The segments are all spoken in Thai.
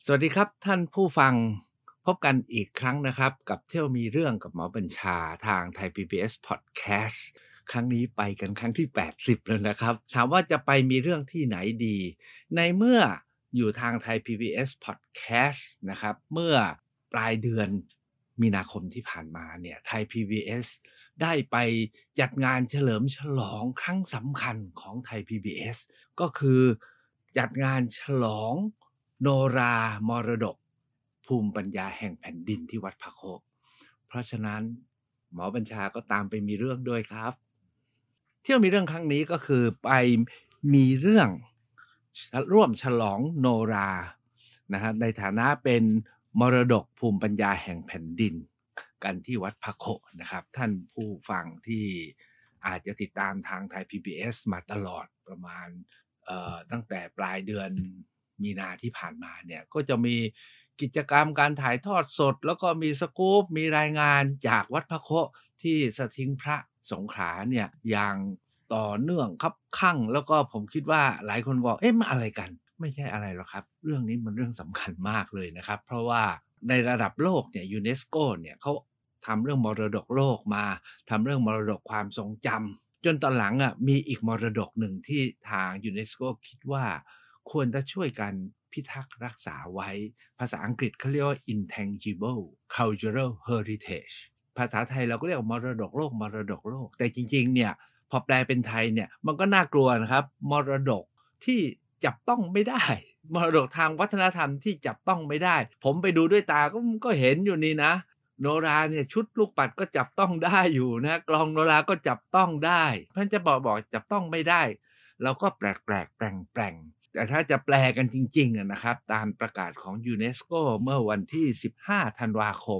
สวัสดีครับท่านผู้ฟังพบกันอีกครั้งนะครับกับเที่ยวมีเรื่องกับหมอบัญชาทางไทย PBS Podcast ครั้งนี้ไปกันครั้งที่80แล้วนะครับถามว่าจะไปมีเรื่องที่ไหนดีในเมื่ออยู่ทางไทย PBS Podcast นะครับเมื่อปลายเดือนมีนาคมที่ผ่านมาเนี่ยไทย PBS ได้ไปจัดงานเฉลิมฉลองครั้งสำคัญของไทย PBS ก็คือจัดงานฉลองโนรามรดกภูมิปัญญาแห่งแผ่นดินที่วัดพระโคกเพราะฉะนั้นหมอบัญชาก็ตามไปมีเรื่องด้วยครับเที่ยวมีเรื่องครั้งนี้ก็คือไปมีเรื่องร่วมฉลองโนรานะครับในฐานะเป็นมรดกภูมิปัญญาแห่งแผ่นดินกันที่วัดพระโคนะครับท่านผู้ฟังที่อาจจะติดตามทางไทย PBS มาตลอดประมาณตั้งแต่ปลายเดือนมีนาที่ผ่านมาเนี่ยก็จะมีกิจกรรมการถ่ายทอดสดแล้วก็มีสกู๊ปมีรายงานจากวัดพระโคที่สถิงพระสงขลาเนี่ยอย่างต่อเนื่องคับคั่งแล้วก็ผมคิดว่าหลายคนบอกเอ๊ะมันอะไรกันไม่ใช่อะไรหรอกครับเรื่องนี้มันเรื่องสำคัญมากเลยนะครับเพราะว่าในระดับโลกเนี่ยยูเนสโกเนี่ยเขาทำเรื่องมรดกโลกมาทำเรื่องมรดกความทรงจำจนตอนหลังมีอีกมรดกหนึ่งที่ทางยูเนสโกคิดว่าควรจะช่วยกันพิทักษ์รักษาไว้ภาษาอังกฤษเขาเรียกว่า intangible cultural heritage ภาษาไทยเราก็เรียกว่ามรดกโลกมรดกโลกแต่จริงๆเนี่ยพอแปลเป็นไทยเนี่ยมันก็น่ากลัวนะครับมรดกที่จับต้องไม่ได้มรดกทางวัฒนธรรมที่จับต้องไม่ได้ผมไปดูด้วยตาก็เห็นอยู่นี่นะโนราเนี่ยชุดลูกปัดก็จับต้องได้อยู่นะกลองโนราก็จับต้องได้เพราะฉะนั้นจะบอกจับต้องไม่ได้เราก็แปลกๆแปลงๆแต่ถ้าจะแปลกันจริงๆนะครับตามประกาศของยูเนสโกเมื่อวันที่15ธันวาคม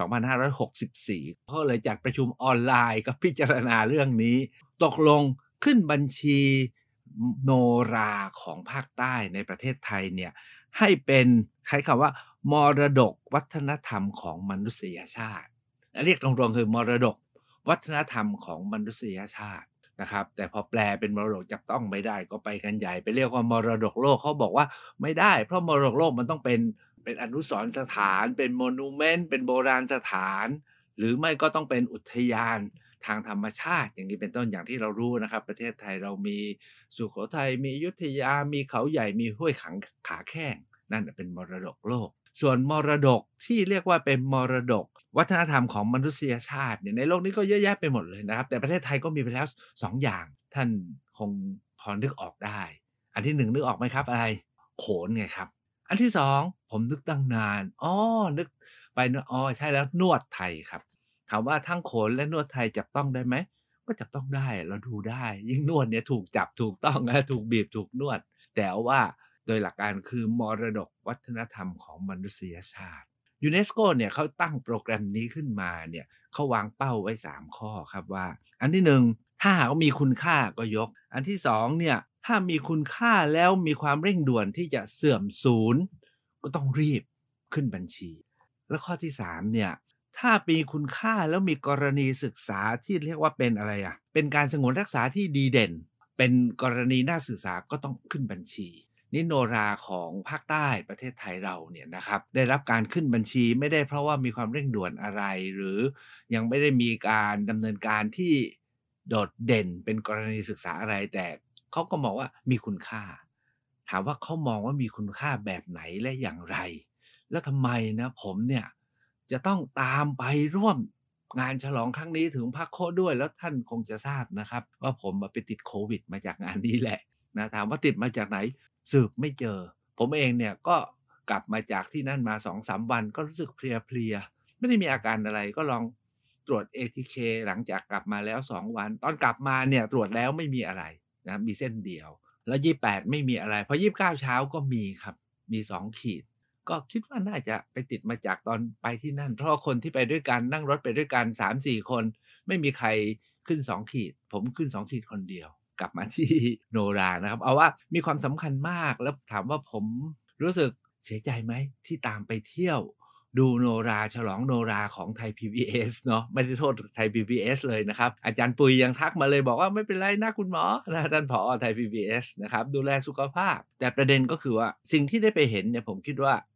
2564เขาเลยจัดประชุมออนไลน์ก็พิจารณาเรื่องนี้ตกลงขึ้นบัญชีโนราของภาคใต้ในประเทศไทยเนี่ยให้เป็นใช้คำว่ามรดกวัฒนธรรมของมนุษยชาติเรียกตรงๆคือมรดกวัฒนธรรมของมนุษยชาตินะครับแต่พอแปลเป็นมรดกจับต้องไม่ได้ก็ไปกันใหญ่ไปเรียกว่ามรดกโลกเขาบอกว่าไม่ได้เพราะมรดกโลกมันต้องเป็นอนุสรณ์สถานเป็น monument เป็นโบราณสถานหรือไม่ก็ต้องเป็นอุทยานทางธรรมชาติอย่างนี้เป็นต้นอย่างที่เรารู้นะครับประเทศไทยเรามีสุโขทัยมีอยุธยามีเขาใหญ่มีห้วยขาแข้งนั่นเป็นมรดกโลกส่วนมรดกที่เรียกว่าเป็นมรดกวัฒนธรรมของมนุษยชาติเนี่ยในโลกนี้ก็เยอะแยะไปหมดเลยนะครับแต่ประเทศไทยก็มีไปแล้ว2อย่างท่านคงพอนึกออกได้อันที่1นึกออกไหมครับอะไรโขนไงครับอันที่2ผมนึกตั้งนานนึกไปนึกใช่แล้วนวดไทยครับถามว่าทั้งโขนและนวดไทยจับต้องได้ไหมก็จับต้องได้เราดูได้ยิ่งนวดเนี่ยถูกจับถูกต้องถูกบีบถูกนวดแต่ว่าโดยหลักการคือมรดกวัฒนธรรมของมนุษยชาติยูเนสโกเนี่ยเขาตั้งโปรแกรมนี้ขึ้นมาเนี่ยเขาวางเป้าไว้3ข้อครับว่าอันที่1ถ้าหากว่ามีคุณค่าก็ยกอันที่2เนี่ยถ้ามีคุณค่าแล้วมีความเร่งด่วนที่จะเสื่อมสูญก็ต้องรีบขึ้นบัญชีแล้วข้อที่3เนี่ยถ้ามีคุณค่าแล้วมีกรณีศึกษาที่เรียกว่าเป็นอะไรเป็นการสงวนรักษาที่ดีเด่นเป็นกรณีน่าศึกษาก็ต้องขึ้นบัญชีนี่โนราของภาคใต้ประเทศไทยเราเนี่ยนะครับได้รับการขึ้นบัญชีไม่ได้เพราะว่ามีความเร่งด่วนอะไรหรือยังไม่ได้มีการดำเนินการที่โดดเด่นเป็นกรณีศึกษาอะไรแต่เขาก็มองว่ามีคุณค่าถามว่าเขามองว่ามีคุณค่าแบบไหนและอย่างไรแล้วทำไมนะผมเนี่ยจะต้องตามไปร่วมงานฉลองครั้งนี้ถึงพระโคด้วยแล้วท่านคงจะทราบนะครับว่าผมไปติดโควิดมาจากงานนี้แหละนะถามว่าติดมาจากไหนสืบไม่เจอผมเองเนี่ยก็กลับมาจากที่นั่นมา2-3วันก็รู้สึกเพลียๆไม่ได้มีอาการอะไรก็ลองตรวจ ATK หลังจากกลับมาแล้ว2วันตอนกลับมาเนี่ยตรวจแล้วไม่มีอะไรนะมีเส้นเดียวแล้ว28ไม่มีอะไรพอ29เช้าก็มีครับมี2ขีด ก็คิดว่าน่าจะไปติดมาจากตอนไปที่นั่นเพราะว่าคนที่ไปด้วยกันนั่งรถไปด้วยกัน3-4คนไม่มีใครขึ้น2ขีดผมขึ้น2ขีดคนเดียวกลับมาที่โนรานะครับเอาว่ามีความสำคัญมากแล้วถามว่าผมรู้สึกเสียใจไหมที่ตามไปเที่ยวดูโนราฉลองโนราของไทย PBS เนาะไม่ได้โทษไทย PBS เลยนะครับอาจารย์ปุยยังทักมาเลยบอกว่าไม่เป็นไรนะคุณหมอนะท่านผอไทย PBS นะครับดูแลสุขภาพแต่ประเด็นก็คือว่าสิ่งที่ได้ไปเห็นเนี่ยผมคิดว่า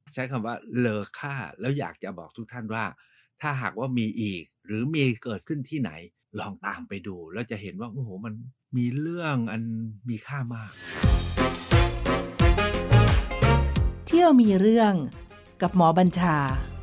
ใช้คำว่าเลอค่าแล้วอยากจะบอกทุกท่านว่าถ้าหากว่ามีอีกหรือมีเกิดขึ้นที่ไหนลองตามไปดูแล้วจะเห็นว่าโอ้โฮมันมีเรื่องอันมีค่ามากเที่ยวมีเรื่องกับหมอบัญชา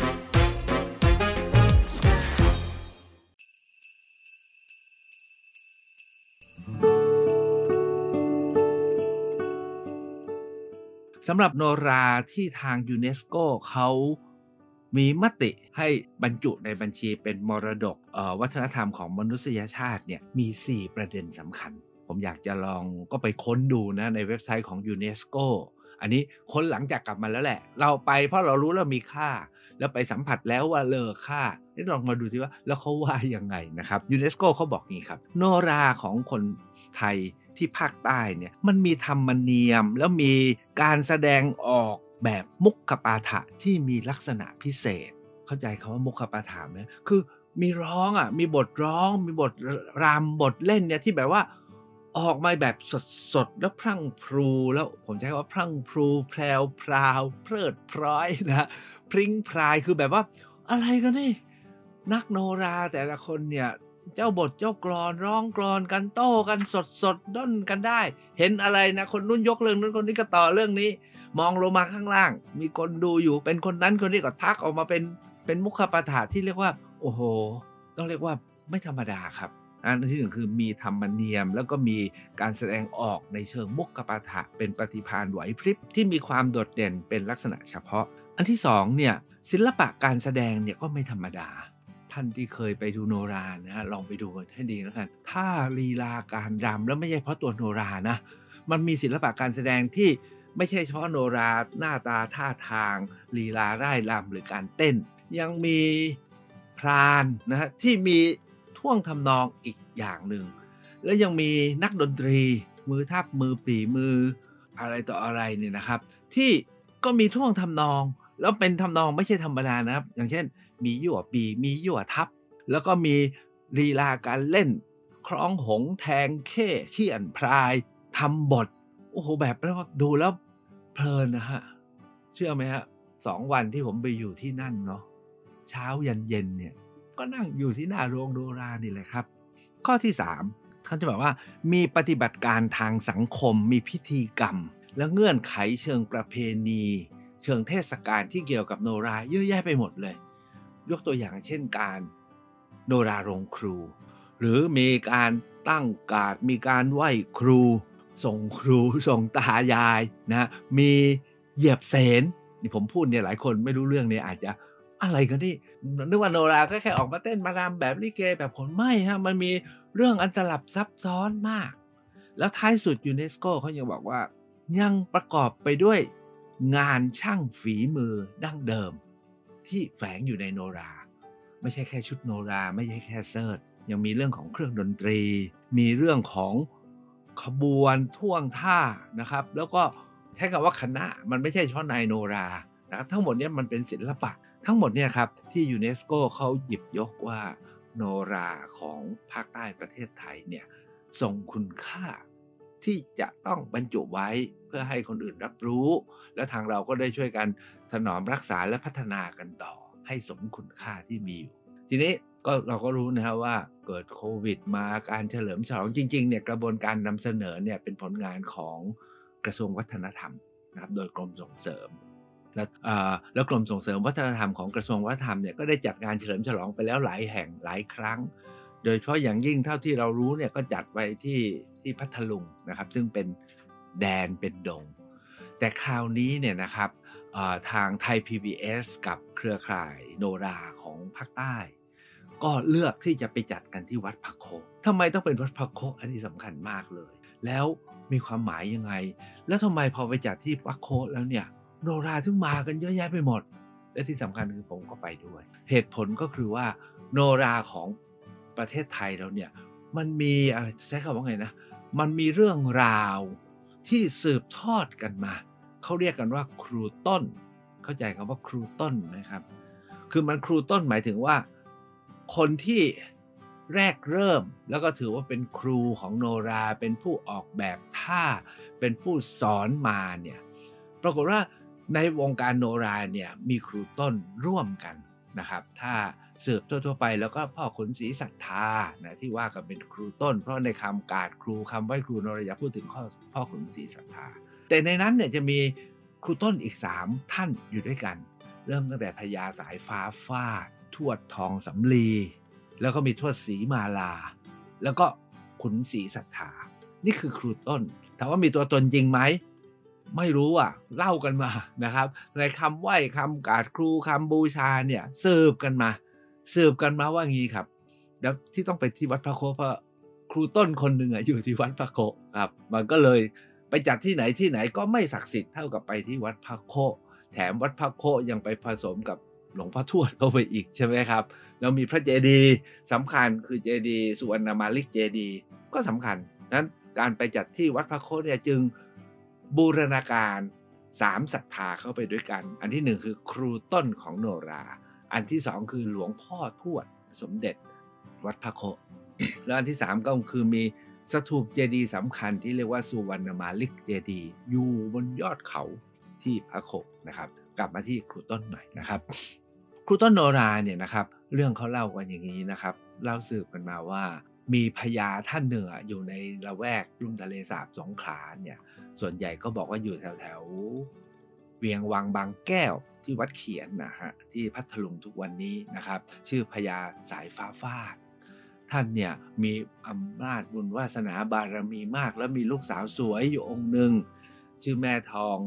สำหรับโนราที่ทางยูเนสโกเขามีมติให้บรรจุในบัญชีเป็นมรดกวัฒนธรรมของมนุษยชาติเนี่ยมี4ประเด็นสำคัญผมอยากจะลองก็ไปค้นดูนะในเว็บไซต์ของยูเนสโกอันนี้ค้นหลังจากกลับมาแล้วแหละเราไปเพราะเรารู้แล้วมีค่าแล้วไปสัมผัสแล้วว่าเลอค่าลองมาดูสิว่าแล้วเขาว่ายังไงนะครับยูเนสโกเขาบอกงี้ครับโนราของคนไทยที่ภาคใต้เนี่ยมันมีธรรมเนียมแล้วมีการแสดงออกแบบมุขปาฐะที่มีลักษณะพิเศษเข้าใจคำว่ามุขปาฐะไหมคือมีร้องมีบทร้องมีบทรำบทเล่นเนี่ยที่แบบว่าออกมาแบบสดๆแล้วพรั่งพรูแล้วผมใช้คำว่าพรั่งพรูแพรวพราวเพลิดเพร้อยนะพริ้งพรายคือแบบว่าอะไรกันนี่นักโนราแต่ละคนเนี่ยเจ้าบทเจ้ากลอนร้องกลอนกันโต้กันสดๆด้นกันได้เห็นอะไรนะคนนู้นยกเรื่องนู้นคนนี้ก็ต่อเรื่องนี้มองลงมาข้างล่างมีคนดูอยู่เป็นคนนั้นคนนี้ก็ทักออกมาเป็นมุขปาฐะที่เรียกว่าโอ้โหต้องเรียกว่าไม่ธรรมดาครับอันที่หนึ่งคือมีธรรมเนียมแล้วก็มีการแสดงออกในเชิงมุขปาฐะเป็นปฏิภาณไหวพริบที่มีความโดดเด่นเป็นลักษณะเฉพาะอันที่สองเนี่ยศิลปะการแสดงเนี่ยก็ไม่ธรรมดาท่านที่เคยไปดูโนรานะฮะลองไปดูให้ดีแล้วกันถ้าลีลาการรำแล้วไม่ใช่เพราะตัวโนรานะมันมีศิลปะการแสดงที่ไม่ใช่เฉพาะโนราหน้าตาท่าทางลีลาร่ายรำหรือการเต้นยังมีพรานนะฮะที่มีท่วงทำนองอีกอย่างหนึ่งแล้วยังมีนักดนตรีมือทับมือปี่มืออะไรต่ออะไรเนี่ยนะครับที่ก็มีท่วงทำนองแล้วเป็นทำนองไม่ใช่ธรรมดานะครับอย่างเช่นมียั่วปี่มียั่วทับแล้วก็มีลีลาการเล่นคล้องหงส์แทงเข้เขี่ยนพรายทำบทโอ้โหแบบแล้วดูแล้วเพลินนะฮะเชื่อไหมฮะ2 วันที่ผมไปอยู่ที่นั่นเนาะเช้ายันเย็นเนี่ยก็นั่งอยู่ที่หน้าโรงโนรานี่แหละครับข้อที่3เขาจะบอกว่ามีปฏิบัติการทางสังคมมีพิธีกรรมและเงื่อนไขเชิงประเพณีเชิงเทศกาลที่เกี่ยวกับโนราเยอะแยะไปหมดเลยยกตัวอย่างเช่นการโนราโรงครูหรือมีการตั้งการ์ดมีการไหว้ครูส่งครูส่งตายายนะมีเหยียบเสนนี่ผมพูดเนี่ยหลายคนไม่รู้เรื่องเนี่ยอาจจะอะไรกันนี่นึกว่าโนราก็แค่ออกมาเต้นมารำแบบลิเกแบบผลไม่ฮะมันมีเรื่องอันสลับซับซ้อนมากแล้วท้ายสุดยูเนสโกเขายังบอกว่ายังประกอบไปด้วยงานช่างฝีมือดั้งเดิมที่แฝงอยู่ในโนราไม่ใช่แค่ชุดโนราไม่ใช่แค่เสิร์ธยังมีเรื่องของเครื่องดนตรีมีเรื่องของขบวนท่วงท่านะครับแล้วก็ใช้คำว่าคณะมันไม่ใช่เฉพาะนายโนรานะครับทั้งหมดนี้มันเป็นศิลปะทั้งหมดเนี่ยครับที่ยูเนสโกเขาหยิบยกว่าโนราของภาคใต้ประเทศไทยเนี่ยทรงคุณค่าที่จะต้องบรรจุไว้เพื่อให้คนอื่นรับรู้และทางเราก็ได้ช่วยกันถนอมรักษาและพัฒนากันต่อให้สมคุณค่าที่มีอยู่ทีนี้ก็เราก็รู้นะครับว่าเกิดโควิดมาการเฉลิมฉลองจริงๆเนี่ยกระบวนการนำเสนอเนี่ยเป็นผลงานของกระทรวงวัฒนธรรมนะครับโดยกรมส่งเสริมแล้วกรมส่งเสริมวัฒนธรรมของกระทรวงวัฒนธรรมเนี่ยก็ได้จัดงานเฉลิมฉลองไปแล้วหลายแห่งหลายครั้งโดยเฉพาะอย่างยิ่งเท่าที่เรารู้เนี่ยก็จัดไว้ที่พัทลุงนะครับซึ่งเป็นแดนเป็นดงแต่คราวนี้เนี่ยนะครับทางไทย PBS กับเครือข่ายโนราของภาคใต้ก็เลือกที่จะไปจัดกันที่วัดพระโคทำไมต้องเป็นวัดพระโคอันนี้สำคัญมากเลยแล้วมีความหมายยังไงแล้วทำไมพอไปจัดที่พระโคแล้วเนี่ยโนราถึงมากันเยอะแยะไปหมดและที่สำคัญคือผมก็ไปด้วยเหตุผลก็คือว่าโนราของประเทศไทยเราเนี่ยมันมีอะไรใช้คำว่าไงนะมันมีเรื่องราวที่สืบทอดกันมาเขาเรียกกันว่าครูต้นเข้าใจคำว่าครูต้นไหมครับคือมันครูต้นหมายถึงว่าคนที่แรกเริ่มแล้วก็ถือว่าเป็นครูของโนราเป็นผู้ออกแบบท่าเป็นผู้สอนมาเนี่ยปรากฏว่าในวงการโนราเนี่ยมีครูต้นร่วมกันนะครับถ้าสืบทั่วๆไปแล้วก็พ่อขุนศรีศรัทธานะที่ว่ากันเป็นครูต้นเพราะในคำกาดครูคำไหว้ครูโนราพูดถึงพ่อขุนศรีศรัทธาแต่ในนั้นเนี่ยจะมีครูต้นอีก3ท่านอยู่ด้วยกันเริ่มตั้งแต่พญาสายฟ้าฟาดทวดทองสำลีแล้วก็มีทวดศรีมาลาแล้วก็ขุนศรีศรัทธานี่คือครูต้นถามว่ามีตัวตนจริงไหมไม่รู้อ่ะเล่ากันมานะครับในคำไหว้คำกาดครูคำบูชาเนี่ยสืบกันมาว่างี้ครับแล้วที่ต้องไปที่วัดพระโคเพราะครูต้นคนหนึ่งอยู่ที่วัดพระโคครับมันก็เลยไปจัดที่ไหนก็ไม่ศักดิ์สิทธิ์เท่ากับไปที่วัดพระโคแถมวัดพระโคยังไปผสมกับหลวงพ่อทวดเข้าไปอีกใช่ไหมครับแล้วมีพระเจดีย์สำคัญคือเจดีย์สุวรรณมาลิกเจดีย์ก็สำคัญนั้นการไปจัดที่วัดพระโคเนี่ยจึงบูรณาการ3ศรัทธาเข้าไปด้วยกันอันที่1คือครูต้นของโนราอันที่2คือหลวงพ่อทวดสมเด็จวัดพระโค แล้วอันที่3ก็คือมีสถูปเจดีย์สำคัญที่เรียกว่าสุวรรณมาลิกเจดีย์อยู่บนยอดเขาที่พระโคนะครับกลับมาที่ครูต้นหน่อยนะครับครูต้นโนราเนี่ยนะครับเรื่องเขาเล่ากันอย่างนี้นะครับเล่าสืบกันมาว่ามีพญาท่านหนึ่งอยู่ในละแวกลุ่มทะเลสาบสงขลาเนี่ยส่วนใหญ่ก็บอกว่าอยู่แถวเวียงวังบางแก้วที่วัดเขียนนะฮะที่พัทลุงทุกวันนี้นะครับชื่อพญาสายฟ้าฟาดท่านเนี่ยมีอำนาจบุญวาสนาบารมีมากแล้วมีลูกสาวสวยอยู่องค์หนึ่งชื่อแม่ทอง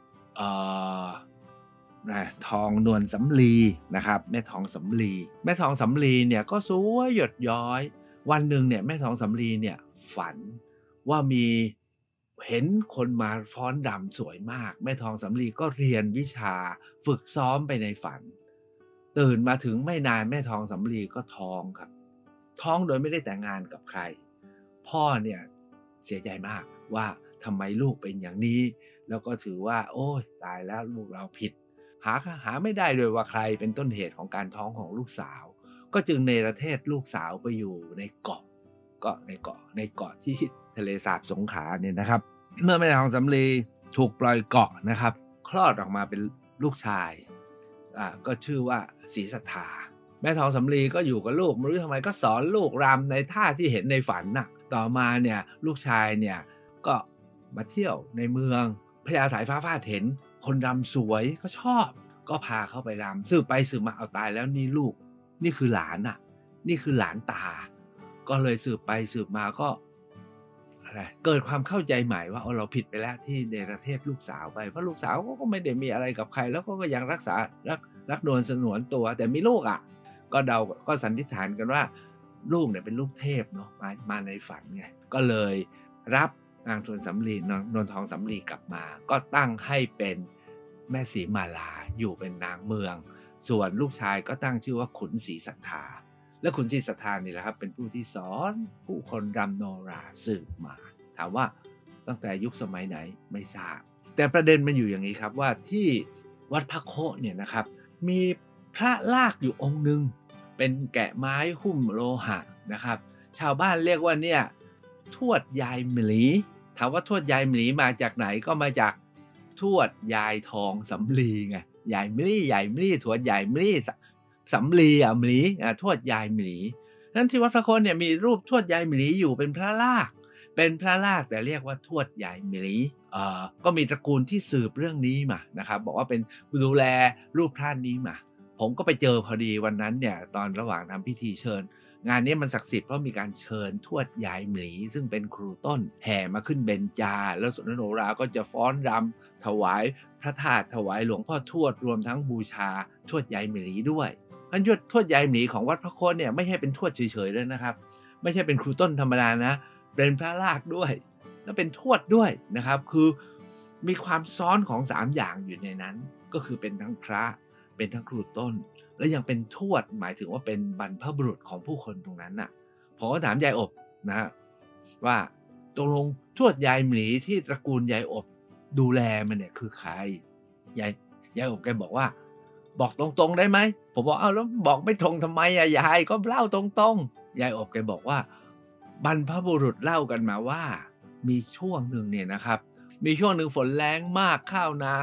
ทองนวลสำลีนะครับแม่ทองสำลีเนี่ยก็สวยหยดย้อยวันหนึ่งเนี่ยแม่ทองสำลีเนี่ยฝันว่ามีเห็นคนมาฟ้อนรำสวยมากแม่ทองสำลีก็เรียนวิชาฝึกซ้อมไปในฝันตื่นมาถึงไม่นานแม่ทองสำลีก็ท้องครับท้องโดยไม่ได้แต่งงานกับใครพ่อเนี่ยเสียใจมากว่าทำไมลูกเป็นอย่างนี้แล้วก็ถือว่าโอ้ยตายแล้วลูกเราผิดหาไม่ได้เลยว่าใครเป็นต้นเหตุของการท้องของลูกสาวก็จึงเนรเทศลูกสาวไปอยู่ในเกาะที่ทะเลสาบสงขลาเนี่ยนะครับเมื่อแม่ทองสำลีถูกปล่อยเกาะนะครับคลอดออกมาเป็นลูกชายก็ชื่อว่าศรีศรัทธาแม่ทองสำลีก็อยู่กับลูกไม่รู้ทำไมก็สอนลูกรำในท่าที่เห็นในฝันน่ะต่อมาเนี่ยลูกชายเนี่ยก็มาเที่ยวในเมืองพญาสายฟ้าฟาดเห็นคนรำสวยก็ชอบก็พาเข้าไปรำสืบไปสืบมาเอาตายแล้วนี่ลูกนี่คือหลานน่ะนี่คือหลานตาก็เลยสืบไปสืบมาก็อะไรเกิดความเข้าใจใหม่ว่าเราผิดไปแล้วที่เนรเทศลูกสาวไปเพราะลูกสาวก็ไม่ได้มีอะไรกับใครแล้วก็ยังรักนวลสนวนตัวแต่มีลูกก็สันนิษฐานกันว่าลูกเนี่ยเป็นลูกเทพเนาะมาในฝันไงก็เลยรับนางนวลทองสำลีกลับมาก็ตั้งให้เป็นแม่ศรีมาลาอยู่เป็นนางเมืองส่วนลูกชายก็ตั้งชื่อว่าขุนศรีศรัทธาและขุนศรีศรัทธานี่แหละครับเป็นผู้ที่สอนผู้คนรำโนราสืบมาถามว่าตั้งแต่ยุคสมัยไหนไม่ทราบแต่ประเด็นมันอยู่อย่างนี้ครับว่าที่วัดพระโคเนี่ยนะครับมีพระลากอยู่องค์หนึ่งเป็นแกะไม้หุ้มโลหะนะครับชาวบ้านเรียกว่าเนี่ยทวดยายหมีถามว่าทวดยายหมีมาจากไหนก็มาจากทวดยายทองสำลีไงยายหมีทวดยายหมีสำลีหมีทวดยายหมีนั้นที่วัดพระโคเนี่ยมีรูปทวดยายหมีอยู่เป็นพระลากแต่เรียกว่าทวดยายหมีก็มีตระกูลที่สืบเรื่องนี้มานะครับบอกว่าเป็นดูแลรูปท่านนี้มาผมก็ไปเจอพอดีวันนั้นเนี่ยตอนระหว่างทำพิธีเชิญงานนี้มันศักดิ์สิทธิ์เพราะมีการเชิญทวดยายหมีซึ่งเป็นครูต้นแห่มาขึ้นเบญจาแล้วสนโนราก็จะฟ้อนรำถวายพระธาตุถวายหลวงพ่อทวดรวมทั้งบูชาทวดยายหมีด้วยงั้นทวดยายหมีของวัดพระโคเนี่ยไม่ใช่เป็นทวดเฉยๆเลยนะครับไม่ใช่เป็นครูต้นธรรมดานะเป็นพระลากด้วยแล้วเป็นทวดด้วยนะครับคือมีความซ้อนของ3อย่างอยู่ในนั้นก็คือเป็นทั้งพระเป็นทั้งครูต้นและยังเป็นทวดหมายถึงว่าเป็นบรรพบุรุษของผู้คนตรงนั้นน่ะผมก็ถามยายอบนะว่าตกลงทวดยายหมีที่ตระกูลยายอบดูแลมันเนี่ยคือใครยายอบแกบอกว่าบอกตรงๆได้ไหมผมบอกแล้วบอกไม่ตรงทำไมยายก็เล่าตรงๆยายอบแกบอกว่าบรรพบุรุษเล่ากันมาว่ามีช่วงหนึ่งเนี่ยนะครับมีช่วงหนึ่งฝนแล้งมากข้าวนา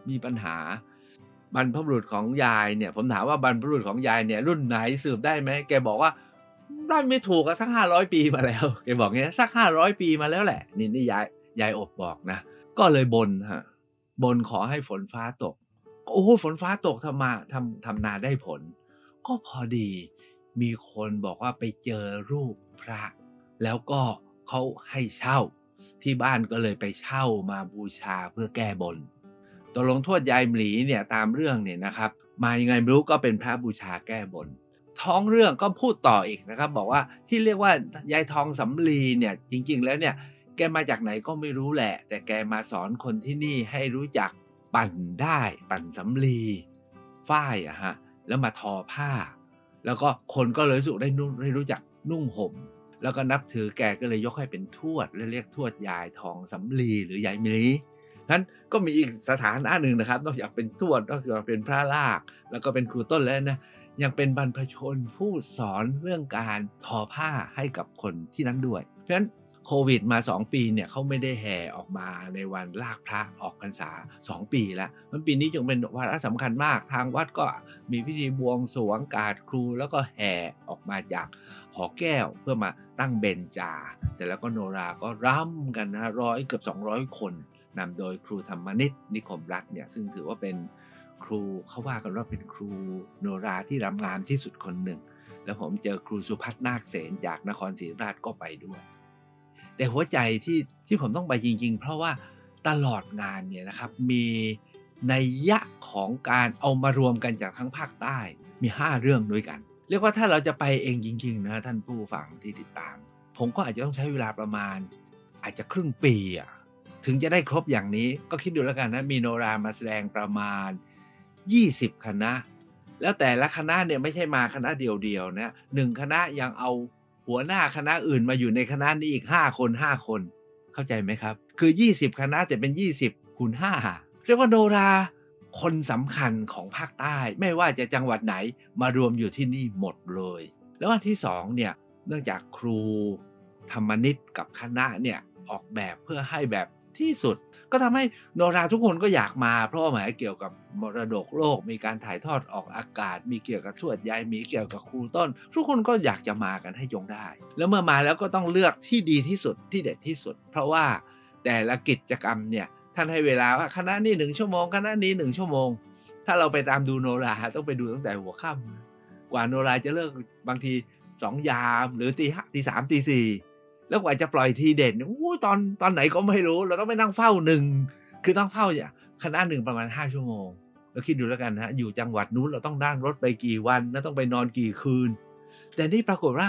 มีปัญหาบรรพบุรุษของยายเนี่ยผมถามว่าบรรพบุรุษของยายเนี่ยรุ่นไหนสืบได้ไหมแกบอกว่าได้ไม่ถูกสัก500 ปีมาแล้วแกบอกเงี้ยสัก500 ปีมาแล้วแหละนี่ยายอบบอกนะก็เลยบนฮะบนขอให้ฝนฟ้าตกโอ้โหฝนฟ้าตกทำนาได้ผลก็พอดีมีคนบอกว่าไปเจอรูปพระแล้วก็เขาให้เช่าที่บ้านก็เลยไปเช่ามาบูชาเพื่อแก้บนตกลงทวดยายหลีเนี่ยตามเรื่องเนี่ยนะครับมายังไงไม่รู้ก็เป็นพระบูชาแก้บนท้องเรื่องก็พูดต่ออีกนะครับบอกว่าที่เรียกว่ายายทองสำลีเนี่ยจริงๆแล้วเนี่ยแกมาจากไหนก็ไม่รู้แหละแต่แกมาสอนคนที่นี่ให้รู้จักปั่นได้ปั่นสำลีฝ้ายฮะแล้วมาทอผ้าแล้วก็คนก็เลยได้รู้จักนุ่งห่มแล้วก็นับถือแกก็เลยยกให้เป็นทวดและเรียกทวดยายทองสำลีหรือยายหลีนั้นก็มีอีกสถานะหนึ่งนะครับนอกจากเป็นทวดนอกจากเป็นพระลากแล้วก็เป็นครูต้นแล้วนะยังเป็นบรรพชนผู้สอนเรื่องการทอผ้าให้กับคนที่นั้นด้วยเพราะฉะนั้นโควิดมา2 ปีเนี่ยเขาไม่ได้แห่ออกมาในวันลากพระออกพรรษา2 ปีแล้วมันปีนี้จึงเป็นวาระสำคัญมากทางวัดก็มีพิธีบวงสรวงการ์ดครูแล้วก็แห่ออกมาจากหอแก้วเพื่อมาตั้งเบญจาเสร็จแล้วก็โนราก็ร่ำกันนะเกือบ200 คนนำโดยครูธรรมนิตนิคมรัตน์เนี่ยซึ่งถือว่าเป็นครูเขาว่ากันว่าเป็นครูโนราที่รำงามที่สุดคนหนึ่งแล้วผมเจอครูสุพัฒน์นาคเสนจากนครศรีธรรมราชก็ไปด้วยแต่หัวใจที่ผมต้องไปจริงๆเพราะว่าตลอดงานเนี่ยนะครับมีนัยยะของการเอามารวมกันจากทั้งภาคใต้มี5 เรื่องด้วยกันเรียกว่าถ้าเราจะไปเองจริงๆนะท่านผู้ฟังที่ติดตามผมก็อาจจะต้องใช้เวลาประมาณอาจจะครึ่งปีถึงจะได้ครบอย่างนี้ก็คิดดูแล้วกันนะมีโนรามาแสดงประมาณ20 คณะแล้วแต่ละคณะเนี่ยไม่ใช่มาคณะเดียวๆนะ1 คณะยังเอาหัวหน้าคณะอื่นมาอยู่ในคณะนี้อีก5 คนเข้าใจไหมครับคือ20 คณะแต่เป็น20 คูณ 5เรียกว่าโนราคนสำคัญของภาคใต้ไม่ว่าจะจังหวัดไหนมารวมอยู่ที่นี่หมดเลยแล้ววันที่2เนี่ยเนื่องจากครูธรรมนิตกับคณะเนี่ยออกแบบเพื่อให้แบบที่สุดก็ทำให้โนราทุกคนก็อยากมาเพราะว่าหมายเกี่ยวกับมรดกโลกมีการถ่ายทอดออกอากาศมีเกี่ยวกับทวดยายมีเกี่ยวกับครูต้นทุกคนก็อยากจะมากันให้จงได้แล้วเมื่อมาแล้วก็ต้องเลือกที่ดีที่สุดที่เด็ดที่สุดเพราะว่าแต่ละกิจกรรมเนี่ยท่านให้เวลาว่าคณะนี้1 ชั่วโมงคณะนี้1 ชั่วโมงถ้าเราไปตามดูโนราต้องไปดูตั้งแต่หัวค่ำกว่าโนราจะเลิกบางที2 ยามหรือตี 3 ตี 4แล้วกว่าจะปล่อยทีเด่นตอนไหนก็ไม่รู้เราต้องไปนั่งเฝ้าคือต้องเฝ้าคณะ1ประมาณ5 ชั่วโมงแล้วคิดดูแล้วกันนะอยู่จังหวัดนู้นเราต้องนั่งรถไปกี่วันแล้วต้องไปนอนกี่คืนแต่นี่ปรากฏว่า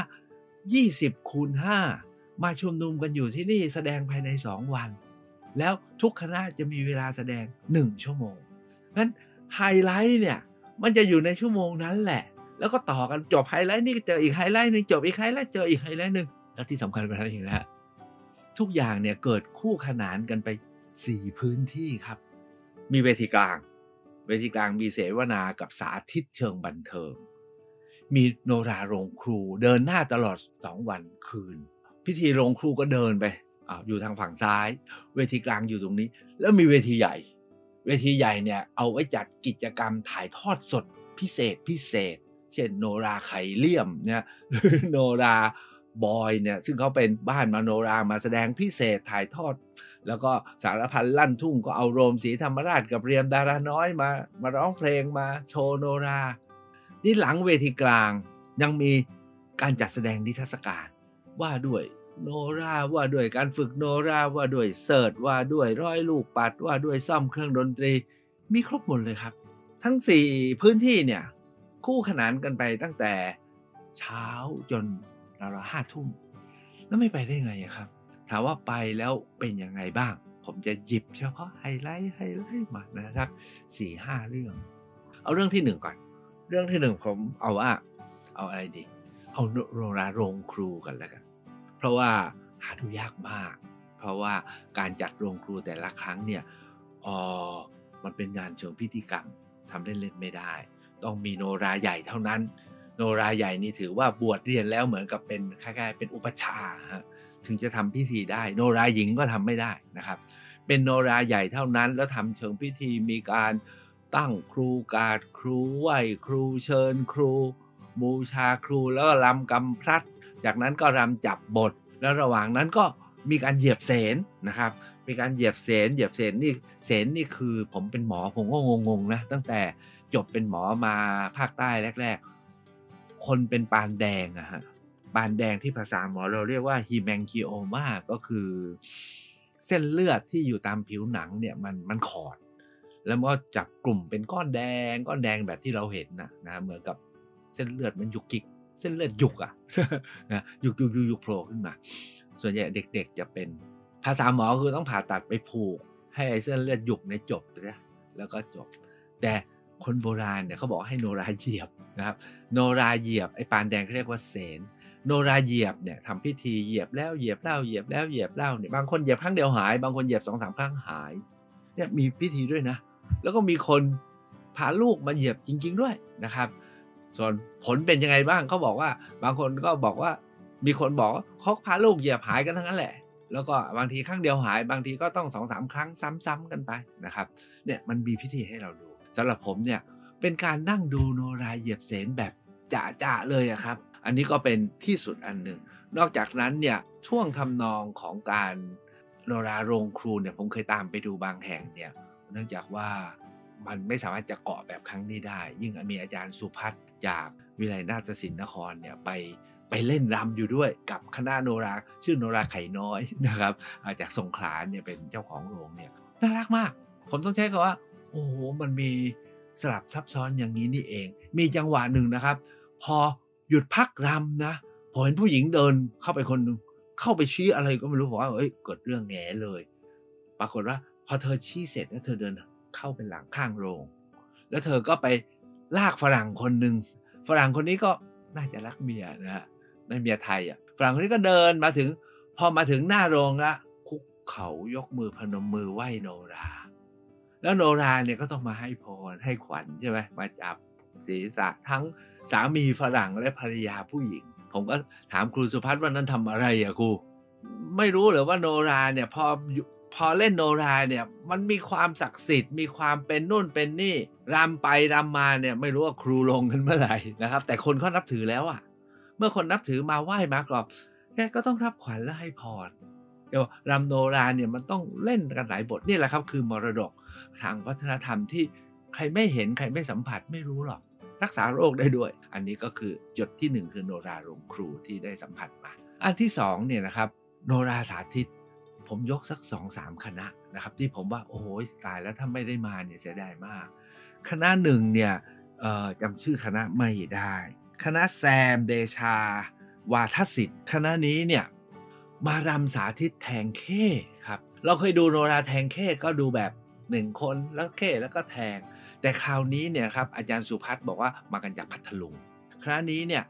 20 คูณ 5มาชุมนุมกันอยู่ที่นี่แสดงภายใน2 วันแล้วทุกคณะจะมีเวลาแสดง1 ชั่วโมงงั้นไฮไลท์เนี่ยมันจะอยู่ในชั่วโมงนั้นแหละแล้วก็ต่อกันจบไฮไลท์นี่เจออีกไฮไลท์นึงจบอีกไฮไลท์เจออีกไฮไลท์นึงแล้วที่สำคัญกว่านั้นอีกนะทุกอย่างเนี่ยเกิดคู่ขนานกันไป4 พื้นที่ครับมีเวทีกลางมีเสวนากับสาธิตเชิงบันเทิงมีโนราโรงครูเดินหน้าตลอด2 วันคืนพิธีโรงครูก็เดินไปอยู่ทางฝั่งซ้ายเวทีกลางอยู่ตรงนี้แล้วมีเวทีใหญ่เนี่ยเอาไว้จัดกิจกรรมถ่ายทอดสดพิเศษเช่นโนราไข่เลี่ยมเนี่ยหรือโนราบอยเนี่ยซึ่งเขาเป็นบ้านมโนรามาแสดงพิเศษถ่ายทอดแล้วก็สารพันลั่นทุ่งก็เอาโรมศรีธรรมราชกับเรียมดาราน้อยมาร้องเพลงมาโชว์โนรานี่หลังเวทีกลางยังมีการจัดแสดงนิทรรศการว่าด้วยโนราว่าด้วยการฝึกโนราว่าด้วยเสิร์ชว่าด้วยร้อยลูกปัดว่าด้วยซ่อมเครื่องดนตรีมีครบหมดเลยครับทั้ง4 พื้นที่เนี่ยคู่ขนานกันไปตั้งแต่เช้าจนราวๆ5 ทุ่มแล้วไม่ไปได้ไงครับถามว่าไปแล้วเป็นยังไงบ้างผมจะหยิบเฉพาะไฮไลท์มานะครับ 4-5 เรื่องเอาเรื่องที่1ก่อนเรื่องที่1ผมเอาอะไรดีเอาโนราโรงครูกันแล้วกันเพราะว่าหาดูยากมากเพราะว่าการจัดโรงครูแต่ละครั้งเนี่ยมันเป็นงานเชิงพิธีกรรมทำเล่นๆไม่ได้ต้องมีโนราใหญ่เท่านั้นโนราใหญ่นี่ถือว่าบวชเรียนแล้วเหมือนกับเป็นคล้ายๆเป็นอุปชฌาย์ถึงจะทำพิธีได้โนราหญิงก็ทำไม่ได้นะครับเป็นโนราใหญ่เท่านั้นแล้วทำเชิงพิธีมีการตั้งครูการ์ดครูไหว้ครูเชิญครูบูชาครูแล้วก็รำกำพลัดจากนั้นก็รำจับบทแล้วระหว่างนั้นก็มีการเหยียบเสนนะครับมีการเหยียบเสนนี่คือผมเป็นหมอผมก็งงๆนะตั้งแต่จบเป็นหมอมาภาคใต้แรกๆคนเป็นปานแดงอะฮะปานแดงที่ภาษาหมอเราเรียกว่า Hemangioma ก็คือเส้นเลือดที่อยู่ตามผิวหนังเนี่ยมันขอดแล้วมันก็จับกลุ่มเป็นก้อนแดงแบบที่เราเห็นนะเหมือนกับเส้นเลือดมันยุกยิกเส้นเลือดยุกอะ นะยุกโผล่ขึ้นมาส่วนใหญ่เด็กๆจะเป็นภาษาหมอคือต้องผ่าตัดไปผูกให้ไอ้เส้นเลือดยุกในจบนะแล้วก็จบแต่คนโบราณเนี่ยเขาบอกให้โนราเหยียบนะครับโนราเหยียบไอ้ปานแดงเขาเรียกว่าเสนโนราเหยียบเนี่ยทำพิธีเหยียบแล้วเหยียบเล่าเหยียบแล้วเหยียบเล่าเนี่ยบางคนเหยียบครั้งเดียวหายบางคนเหยียบ 2-3 ครั้งหายเนี่ยมีพิธีด้วยนะแล้วก็มีคนพาลูกมาเหยียบจริงๆด้วยนะครับส่วนผลเป็นยังไงบ้างเขาบอกว่าบางคนก็บอกว่ามีคนบอกว่าเขาพาลูกเหยียบหายกันทั้งนั้นแหละแล้วก็บางทีครั้งเดียวหายบางทีก็ต้อง 2-3 ครั้งซ้ำๆกันไปนะครับเนี่ยมันมีพิธีให้เราดูสำหรับผมเนี่ยเป็นการนั่งดูโนราเหยียบเสนแบบจะๆเลยอะครับอันนี้ก็เป็นที่สุดอันหนึ่งนอกจากนั้นเนี่ยช่วงทำนองของการโนราโรงครูเนี่ยผมเคยตามไปดูบางแห่งเนี่ยเนื่องจากว่ามันไม่สามารถจะเกาะแบบครั้งนี้ได้ยิ่งมีอาจารย์สุพัฒน์จากวิไลนาฏศิลป์นครเนี่ยไปเล่นรำอยู่ด้วยกับคณะโนราชื่อโนราไข่น้อยนะครับจากสงขลาเนี่ยเป็นเจ้าของโรงเนี่ยน่ารักมากผมต้องใช้คำว่าโอ้โหมันมีสลับซับซ้อนอย่างนี้นี่เองมีจังหวะหนึ่งนะครับพอหยุดพักรำนะผมเห็นผู้หญิงเดินเข้าไปคนนึงเข้าไปชี้อะไรก็ไม่รู้ผมว่าเอ้ยเกิดเรื่องแง่เลยปรากฏว่าพอเธอชี้เสร็จแล้วเธอเดินเข้าไปหลังข้างโรงแล้วเธอก็ไปลากฝรั่งคนนึงฝรั่งคนนี้ก็น่าจะรักเมียนะฮะนั่นเมียไทยอ่ะฝรั่งคนนี้ก็เดินมาถึงพอมาถึงหน้าโรงละคุกเข่ายกมือพนมมือไหว้โนราแล้วโนราเนี่ยก็ต้องมาให้พรให้ขวัญใช่ไหมมาจับศีรษะทั้งสามีฝรั่งและภรรยาผู้หญิงผมก็ถามครูสุพัฒน์ว่านั้นทำอะไรอะครูไม่รู้เหรอว่าโนราเนี่ยพอเล่นโนราเนี่ยมันมีความศักดิ์สิทธิ์มีความเป็นนู่นเป็นนี่รำไปรำมาเนี่ยไม่รู้ว่าครูลงกันเมื่อไหร่นะครับแต่คนเขานับถือแล้วอะเมื่อคนนับถือมาไหว้มากรอบแกก็ต้องรับขวัญและให้พรเดี๋ยวรำโนราเนี่ยมันต้องเล่นกันหลายบทนี่แหละครับคือมรดกทางวัฒนธรรมที่ใครไม่เห็นใครไม่สัมผัสไม่รู้หรอกรักษาโรคได้ด้วยอันนี้ก็คือจุดที่1คือโนราโรงครูที่ได้สัมผัสมาอันที่2เนี่ยนะครับโนราสาธิตผมยกสัก 2-3 คณะนะครับที่ผมว่าโอ้โหตายแล้วถ้าไม่ได้มาเนี่ยเสียดายมากคณะหนึ่งเนี่ยจำชื่อคณะไม่ได้คณะแซมเดชาวาทศิษย์คณะนี้เนี่ยมารำสาธิตแทงเข้ครับเราเคยดูโนราแทงเข้ก็ดูแบบ1คนแล้วเข้แล้วก็แทงแต่คราวนี้เนี่ยครับอาจารย์สุพัฒน์บอกว่ามากันจากพัทลุงคณะนี้เนี่ย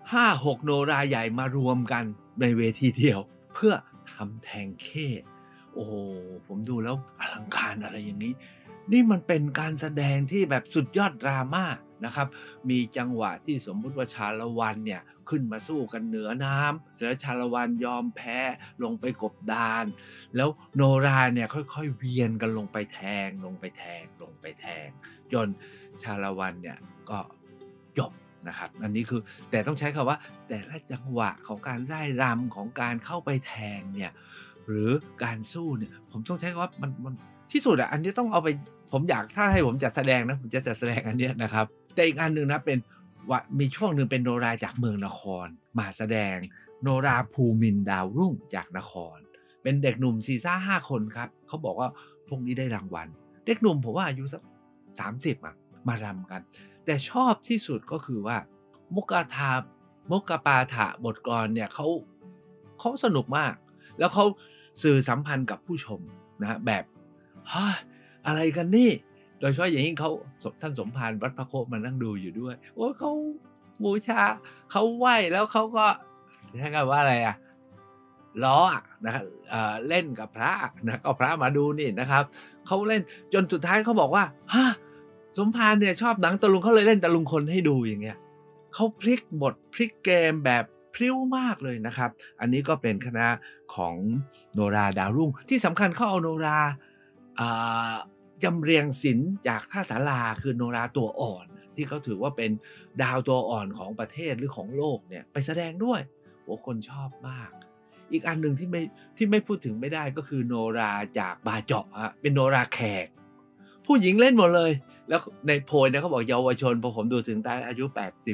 5-6 โนราใหญ่มารวมกันในเวทีเดียวเพื่อทำแทงเข้โอ้โหผมดูแล้วอลังการอะไรอย่างนี้นี่มันเป็นการแสดงที่แบบสุดยอดดราม่านะครับมีจังหวะที่สมมุติว่าชาละวันเนี่ยขึ้นมาสู้กันเหนือน้ำเสร็จแล้วชาละวันยอมแพ้ลงไปกบดานแล้วโนราเนี่ยค่อยๆเวียนกันลงไปแทงจนชาละวันเนี่ยก็จบนะครับอันนี้คือแต่ต้องใช้คำว่าแต่ละจังหวะของการไล่รำของการเข้าไปแทงเนี่ยหรือการสู้เนี่ยผมต้องใช้คำว่ามันที่สุดอันนี้ต้องเอาไปผมอยากถ้าให้ผมจัดแสดงนะผมจะจัดแสดงอันนี้นะครับแต่อีกอันนึงนะเป็นว่ามีช่วงนึงเป็นโนราจากเมืองนครมาแสดงโนราภูมินทร์ดาวรุ่งจากนครเป็นเด็กหนุ่ม4-5 คนครับเขาบอกว่าพวกนี้ได้รางวัลเด็กหนุ่มผมว่าอายุสัก30มารำกันแต่ชอบที่สุดก็คือว่ามุกปาฐะบทกลเนี่ยเขาสนุกมากแล้วเขาสื่อสัมพันธ์กับผู้ชมนะแบบอะไรกันนี่โดยเฉพาะอย่างยิ่งท่านสมภารวัดพระโคมานั่งดูอยู่ด้วยโอ้เขาบูชาเขาไหว้แล้วเขาก็ใช้คำว่าอะไรอะล้อนะครับเล่นกับพระนะก็พระมาดูนี่นะครับเขาเล่นจนสุดท้ายเขาบอกว่าสมภารเนี่ยชอบหนังตะลุงเขาเลยเล่นตะลุงคนให้ดูอย่างเงี้ยเขาพลิกบทพลิกเกมแบบพริ้วมากเลยนะครับอันนี้ก็เป็นคณะของโนราดาวรุ่งที่สำคัญเขาเอาโนราจำเรียงศิลป์จากท่าศาลาคือโนราตัวอ่อนที่เขาถือว่าเป็นดาวตัวอ่อนของประเทศหรือของโลกเนี่ยไปแสดงด้วยโอ้คนชอบมากอีกอันหนึ่งที่ไม่พูดถึงไม่ได้ก็คือโนราจากบาเจาะฮะเป็นโนราแขกผู้หญิงเล่นหมดเลยแล้วในโพยเนี่ยเขาบอกเยาวชนพอผมดูถึงตายอายุ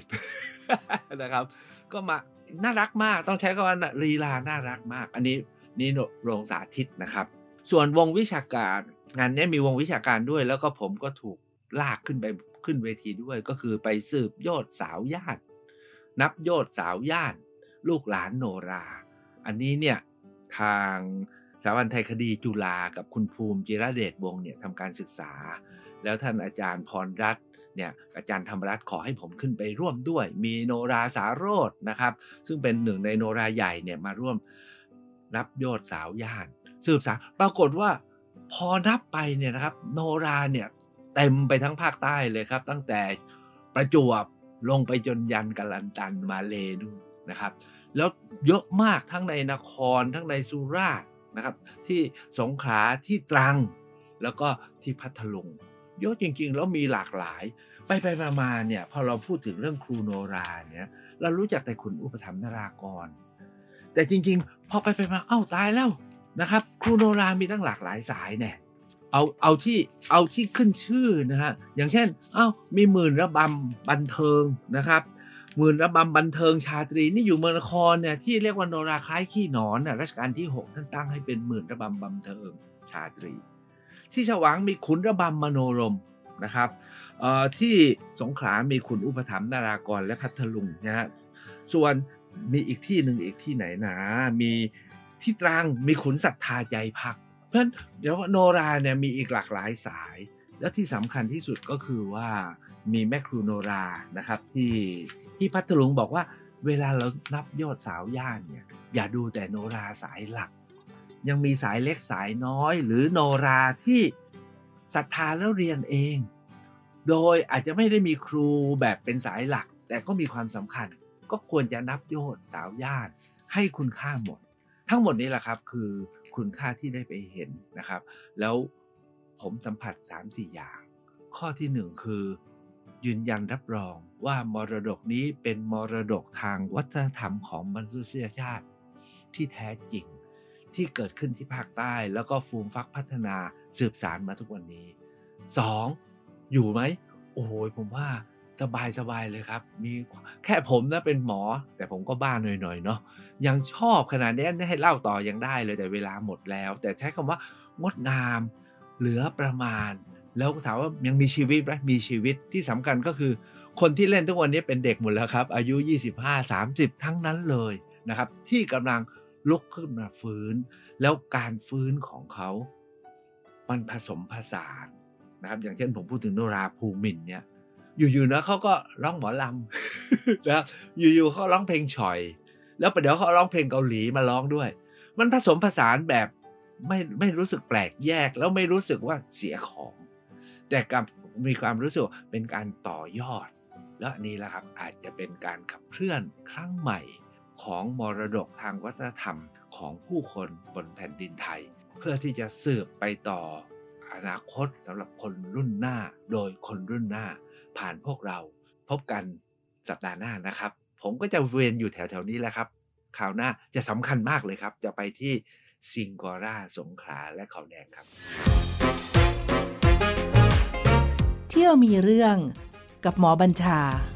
80 นะครับก็มาน่ารักมากต้องใช้คำว่าลีลาน่ารักมากอันนี้โรงสาธิตนะครับส่วนวงวิชาการงานนี้มีวงวิชาการด้วยแล้วก็ผมก็ถูกลากขึ้นเวทีด้วยก็คือไปสืบยอดสาวย่านนับยอดสาวย่านลูกหลานโนราอันนี้เนี่ยทางสถาบันไทยคดีจุฬากับคุณภูมิจิรเดชวงศ์เนี่ยทำการศึกษาแล้วท่านอาจารย์พรรัตน์เนี่ยอาจารย์ธรรมรัตน์ขอให้ผมขึ้นไปร่วมด้วยมีโนราสาโรจน์นะครับซึ่งเป็นหนึ่งในโนราใหญ่เนี่ยมาร่วมนับยอดสาวย่านสืบสาวปรากฏว่าพอนับไปเนี่ยนะครับโนราเนี่ยเต็มไปทั้งภาคใต้เลยครับตั้งแต่ประจวบลงไปจนยันกะลันตันมาเลนู่นนะครับแล้วเยอะมากทั้งในนครทั้งในสุราษฎร์นะครับที่สงขลาที่ตรังแล้วก็ที่พัทลุงเยอะจริงๆแล้วมีหลากหลายไปมาเนี่ยพอเราพูดถึงเรื่องครูโนราเนี่ยเรารู้จักแต่คุณอุปถัมภ์นรากรแต่จริงๆพอไปมาเอ้าตายแล้วนะครับครูโนรามีตั้งหลากหลายสายแน่เอาที่ขึ้นชื่อนะฮะอย่างเช่นมีหมื่นระบำบันเทิงนะครับหมื่นระบำบันเทิงชาตรีนี่อยู่เมืองนครเนี่ยที่เรียกว่าโนราคล้ายขี้หนอนน่ะรัชกาลที่6ท่านตั้งให้เป็นหมื่นระบำบันเทิงชาตรีที่ฉวางมีขุนระบำมโนรมนะครับที่สงขลามีขุนอุปถัมภ์นารากรและพัทลุงนะฮะส่วนมีอีกที่หนึ่งอีกที่ไหนนะมีที่ตรังมีขุนศรัทธาใจพักเพราะฉะนั้นเดี๋ยวโนราเนี่ยมีอีกหลากหลายสายแล้วที่สำคัญที่สุดก็คือว่ามีแม่ครูโนรานะครับที่พัทลุงบอกว่าเวลาเรานับยอดสาวย่านเนี่ยอย่าดูแต่โนราสายหลักยังมีสายเล็กสายน้อยหรือโนราที่ศรัทธาแล้วเรียนเองโดยอาจจะไม่ได้มีครูแบบเป็นสายหลักแต่ก็มีความสำคัญก็ควรจะนับยอดสาวย่านให้คุณค่าหมดทั้งหมดนี้แหละครับคือคุณค่าที่ได้ไปเห็นนะครับแล้วผมสัมผัส 3-4 อย่างข้อที่1คือยืนยันรับรองว่ามรดกนี้เป็นมรดกทางวัฒนธรรมของมนุษยชาติที่แท้จริงที่เกิดขึ้นที่ภาคใต้แล้วก็ฟูมฟักพัฒนาสืบสานมาทุกวันนี้2อยู่ไหมโอ้โหผมว่าสบายเลยครับมีแค่ผมนะเป็นหมอแต่ผมก็บ้าหน่อยๆเนาะยังชอบขนาดนี้ให้เล่าต่อยังได้เลยแต่เวลาหมดแล้วแต่ใช้คำว่างดงามเหลือประมาณแล้วถามว่ายังมีชีวิตไหมมีชีวิตที่สำคัญก็คือคนที่เล่นทุกวันนี้เป็นเด็กหมดแล้วครับอายุ25-30ทั้งนั้นเลยนะครับที่กำลังลุกขึ้นมาฟื้นแล้วการฟื้นของเขามันผสมผสานนะครับอย่างเช่นผมพูดถึงโนราภูมินทร์เนี่ยอยู่ๆนะเขาก็ร้องหมอลำนะครับอยู่ๆเขาร้องเพลงฉ่อยแล้วประเดี๋ยวเขาร้องเพลงเกาหลีมาร้องด้วยมันผสมผสานแบบไม่รู้สึกแปลกแยกแล้วไม่รู้สึกว่าเสียของแต่กับมีความรู้สึกเป็นการต่อยอดและนี่แหละครับอาจจะเป็นการขับเคลื่อนครั้งใหม่ของมรดกทางวัฒนธรรมของผู้คนบนแผ่นดินไทยเพื่อที่จะสืบไปต่ออนาคตสำหรับคนรุ่นหน้าโดยคนรุ่นหน้าผ่านพวกเราพบกันสัปดาห์หน้านะครับผมก็จะเวียนอยู่แถวๆนี้แหละครับคราวหน้าจะสำคัญมากเลยครับจะไปที่ซิงกอร่าสงขลาและเขาแดงครับเที่ยวมีเรื่องกับหมอบัญชา